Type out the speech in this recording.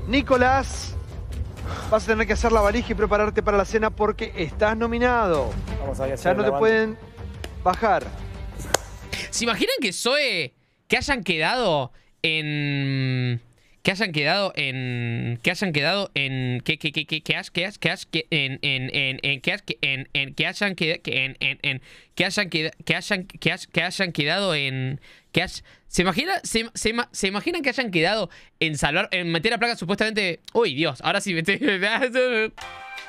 Nicolás, vas a tener que hacer la valija y prepararte para la cena porque estás nominado. Vamos a Ya no te pueden bajar. ¿Se imaginan que Zoe, que hayan quedado en... Que hayan quedado en... Que hayan quedado en... Que hayan quedado en... ¿Se imaginan que hayan quedado en salvar, en meter a placa supuestamente? Uy, Dios, ahora sí me estoy...